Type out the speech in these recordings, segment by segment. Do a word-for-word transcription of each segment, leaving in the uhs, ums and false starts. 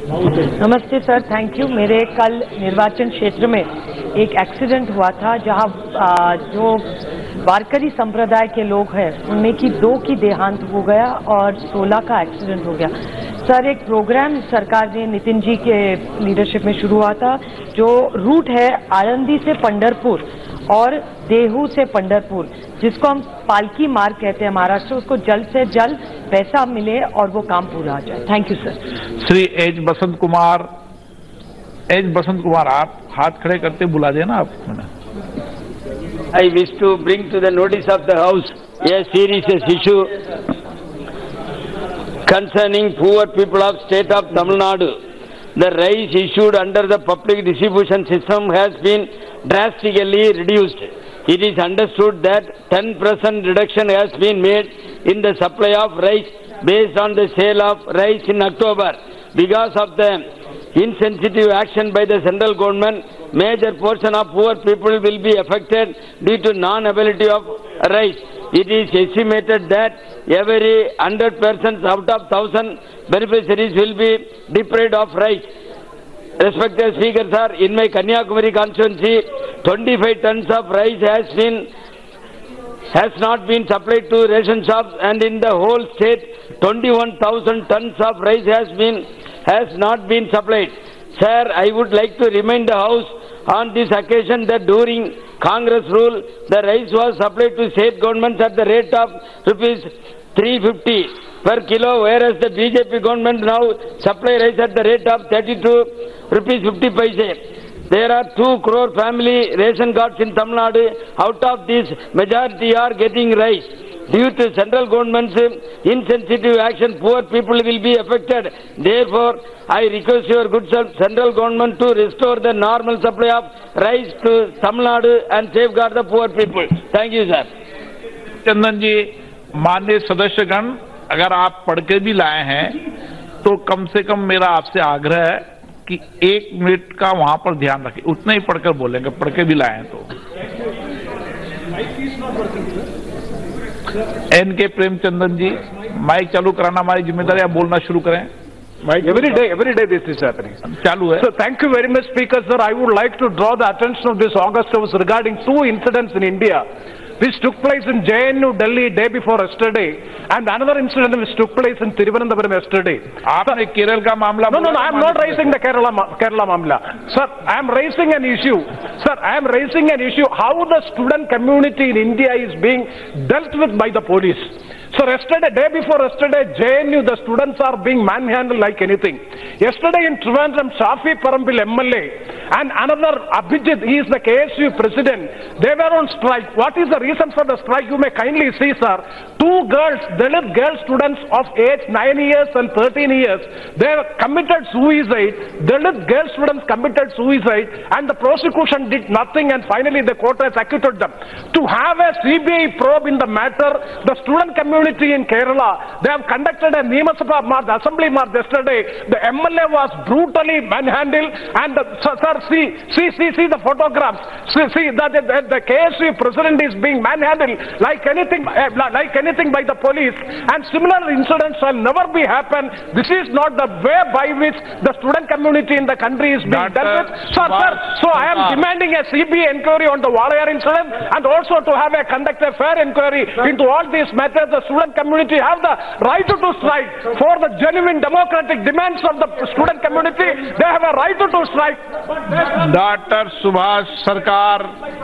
नमस्ते sir, thank you. मेरे कल निर्वाचन क्षेत्र में एक एक्सीडेंट हुआ था जहां जो वारकरी संप्रदाय के लोग हैं उनमें की दो की देहांत हो गया और सोलह का एक्सीडेंट हो गया। सर, एक प्रोग्राम सरकार ने नितिन जी के लीडरशिप में शुरू हुआ था जो रूट है आळंदी से पंढरपुर और देहू से पंढरपुर, जिसको हम पालकी मार्ग कहते हैं महाराष्ट्र, उसको जल्द से जल्द पैसा मिले और वो काम पूरा हो जाए। Thank you sir. Shri H Basant Kumar, H Basant Kumar आप हाथ खड़े करते बुला देना आप। I wish to bring to the notice of the House a serious issue concerning poor people of state of Tamil Nadu. The rice issued under the public distribution system has been drastically reduced. It is understood that ten percent reduction has been made in the supply of rice based on the sale of rice in October. Because of the insensitive action by the central government, major portion of poor people will be affected due to non-availability of rice. It is estimated that every one hundred persons out of one thousand beneficiaries will be deprived of rice. Respected Speaker, sir, in my Kanyakumari constituency, twenty-five tons of rice has been has not been supplied to ration shops, and in the whole state, twenty-one thousand tons of rice has been has not been supplied. Sir, I would like to remind the House on this occasion that during Congress rule, the rice was supplied to state governments at the rate of rupees three fifty per kilo, whereas the B J P government now supply rice at the rate of thirty-two rupees fifty paise. There are two crore family ration cards in Tamil Nadu. Out of this, majority are getting rice. Due to central government's insensitive action, poor people will be affected. Therefore, I request your good central government to restore the normal supply of rice to Tamil Nadu and safeguard the poor people. Thank you, sir. चंदन जी, माननीय सदस्यगण, अगर आप पढ़ के भी लाए हैं तो कम से कम मेरा आपसे आग्रह है कि एक मिनट का वहां पर ध्यान रखें। उतना ही पढ़कर बोलेंगे, पढ़ के भी लाए हैं तो। एन के प्रेमचंदन जी, माइक चालू कराना हमारी जिम्मेदारी, आप बोलना शुरू करें। Every day, every day this is happening. चालू है। So thank you very much, Speaker, sir. I would like to draw the attention of this August House regarding two incidents in India which took place in J N U Delhi day before yesterday, and another incident which took place in Thiruvananthapuram yesterday. आपने केरल का मामला? No, no, no. I am not raising the Kerala Kerala Mamla, sir. I am raising an issue, sir. I am raising an issue how the student community in India is being dealt with by the police. So yesterday, day before yesterday, J N U, the students are being manhandled like anything. Yesterday in Trivandrum, Shafi Parambil M L A and another Abhijit, he is the K S U president, they were on strike. What is the reason for the strike? You may kindly see, sir. Two girls, Dalit girl students of age nine years and thirteen years, they committed suicide. Dalit girl students committed suicide, and the prosecution did nothing, and finally the court has acquitted them. To have a C B I probe in the matter, the student community in Kerala, they have conducted a Nima Sabha march, assembly march yesterday. The M L A was brutally manhandled, and the, sir, sir, see, see, see, see the photographs. See, see that the, the, the K S U president is being manhandled like anything, uh, like anything by the police. And similar incidents shall never be happen. This is not the way by which the student community in the country is being Doctor dealt with. Sir, sir, so I am demanding a C B I inquiry on the Walayar incident, and also to have a conduct a fair inquiry into all these matters. The student community have the right to strike for the genuine democratic demands of the student community. They have a right to strike. Doctor Subhash Sarkar,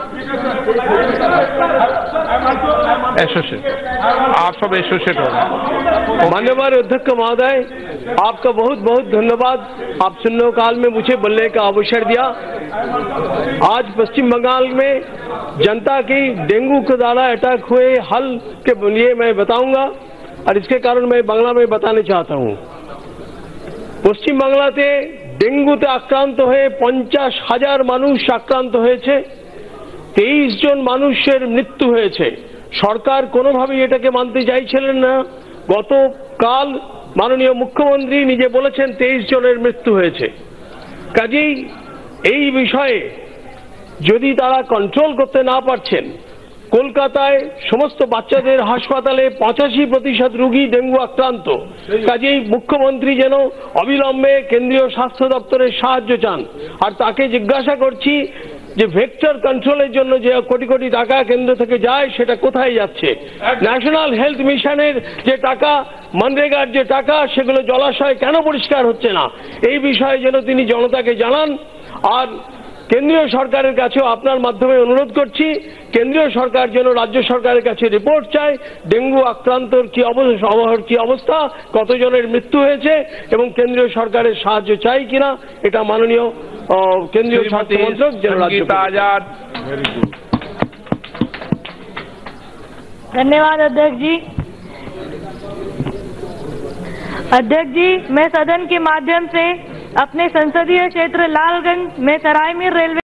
associate, आप सब associate हो गए। मान्यवर अध्यक्ष महोदय, आपका बहुत बहुत धन्यवाद। आप शून्य काल में मुझे बोलने का अवसर दिया। आज पश्चिम बंगाल में जनता की डेंगू के द्वारा अटैक हुए हल के लिए मैं बताऊंगा, और इसके कारण मैं बांग्ला में बताने चाहता हूं। पश्चिम बांग्लाते डेंगूते आक्रांत হয়ে পঞ্চাশ হাজার মানুষ আক্রান্ত হয়েছে, তেইশ জন মানুষের মৃত্যু হয়েছে। সরকার কোনোভাবেই এটাকে মানতে চাইছিলেন না। গতকাল মাননীয় মুখ্যমন্ত্রী নিজে বলেছেন তেইশ জনের মৃত্যু হয়েছে। কাজেই এই বিষয়ে যদি তারা কন্ট্রোল করতে না পারছেন, কলকাতায় সমস্ত বাচ্চাদের হাসপাতালে পঁচাশি প্রতিশত রোগী ডেঙ্গু আক্রান্ত। কাজেই মুখ্যমন্ত্রী যেন অবিলম্বে কেন্দ্রীয় স্বাস্থ্য দপ্তরের সাহায্য চান। আর তাকে জিজ্ঞাসা করছি যে ভেক্টর কন্ট্রোলের জন্য যে কোটি কোটি টাকা কেন্দ্র থেকে যায় সেটা কোথায় যাচ্ছে? ন্যাশনাল হেলথ মিশনের যে টাকা, মনরেগার যে টাকা, সেগুলো জলাশয় কেন পরিষ্কার হচ্ছে না? এই বিষয়ে যেন তিনি জনতাকে জানান। আর কেন্দ্রীয় সরকারের কাছেও আপনার মাধ্যমে অনুরোধ করছি, কেন্দ্রীয় সরকার যেন রাজ্য সরকারের কাছে রিপোর্ট চায় ডেঙ্গু আক্রান্তর কি অবস্থা, কি অবস্থা, কতজনের মৃত্যু হয়েছে এবং কেন্দ্রীয় সরকারের সাহায্য চাই কিনা এটা মাননীয় কেন্দ্রীয় স্বাস্থ্য মন্ত্রক যেন রাজ্য। धन्यवाद अध्यक्ष जी। अध्यक्ष जी, मैं सदन के माध्यम से अपने संसदीय क्षेत्र लालगंज में सरायमीर रेलवे